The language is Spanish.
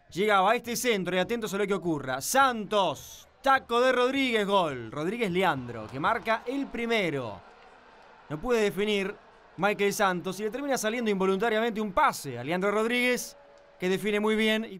Llegaba a este centro y atentos a lo que ocurra. Santos. Taco de Rodríguez, gol. Rodríguez Leandro, que marca el primero. No puede definir Michael Santos y le termina saliendo involuntariamente un pase a Leandro Rodríguez, que define muy bien.